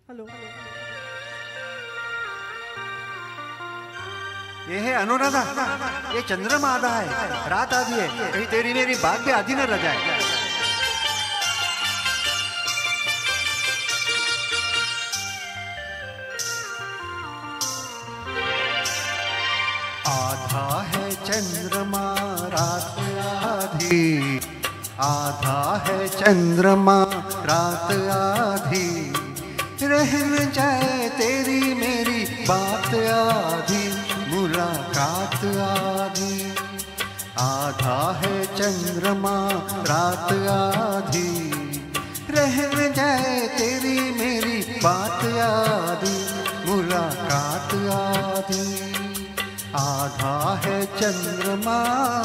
Hello. ये है अनुराधा, ये चंद्रमा आधा है, रात आधी है, कहीं तेरी मेरी बात भी आधी न रह जाए। आधा है चंद्रमा रात आधी, आधा है चंद्रमा रात आधी, रह न जाए तेरी मेरी बात आधी, मुलाकात आधी। आधा है चंद्रमा रात आधी, रह न जाए तेरी मेरी बात आधी, मुलाकात आधी। आधा है चंद्रमा।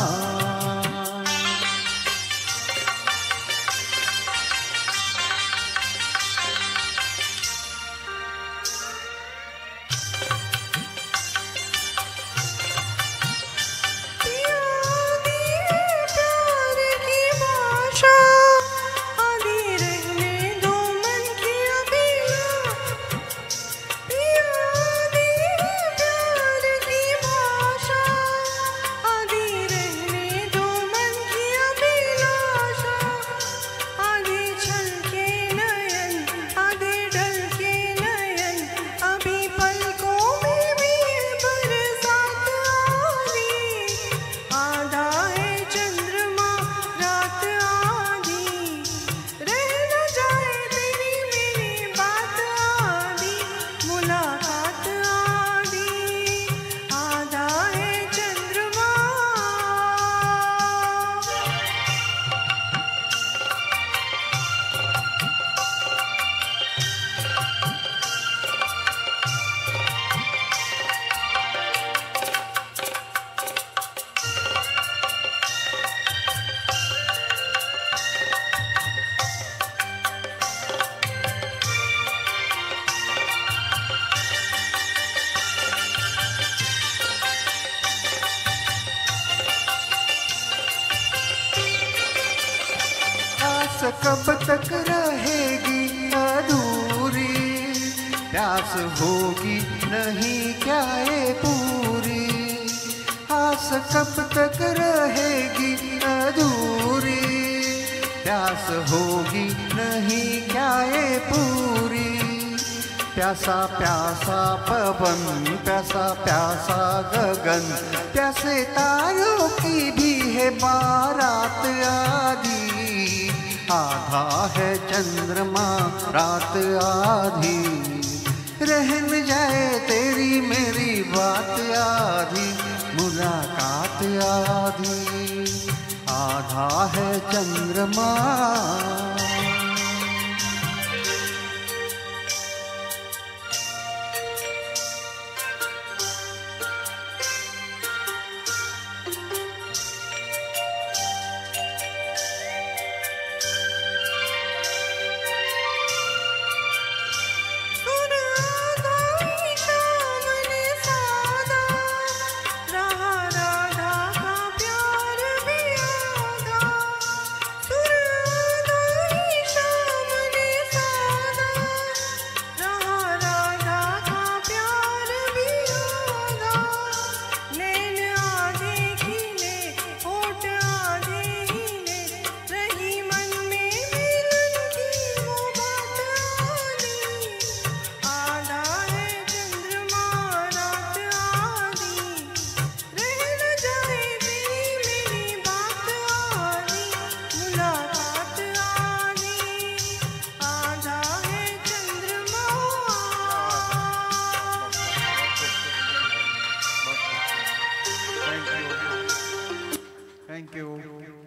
कब तक रहेगी अधूरी, प्यास होगी नहीं क्या ये पूरी। आस कब तक रहेगी अधूरी, प्यास होगी नहीं क्या ये पूरी। प्यासा प्यासा पवन, प्यासा प्यासा गगन, प्यासे तारों की भी है बारात आधी। आधा है चंद्रमा रात आधी, रह न जाए तेरी मेरी बात आधी, मुलाकात आधी। आधा है चंद्रमा। Thank you.